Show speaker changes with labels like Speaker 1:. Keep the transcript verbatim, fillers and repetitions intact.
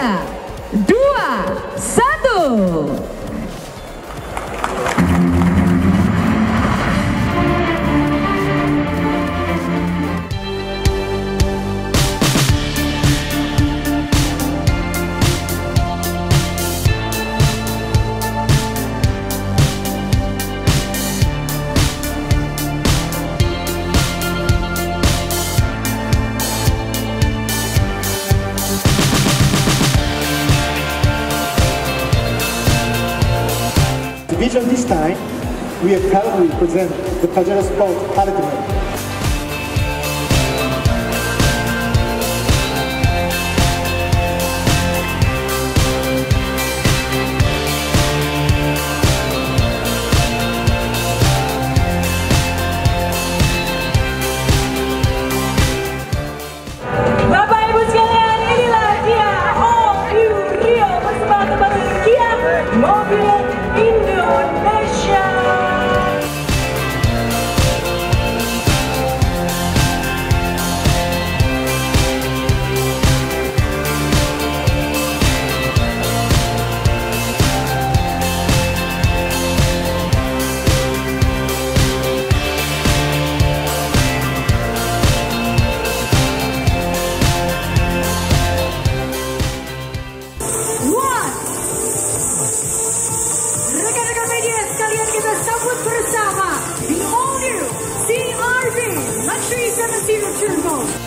Speaker 1: tiga, dua, satu.
Speaker 2: Division this time, we have proudly present the Pajero Sport Paladin.
Speaker 3: Bapak Ibu sekalian, inilah dia All New Rio bersama tempat Kia Mobil Indonesia. Rekan-rekan media sekalian, kita sambut bersama the all new C R V Luxury seven seater Turbo.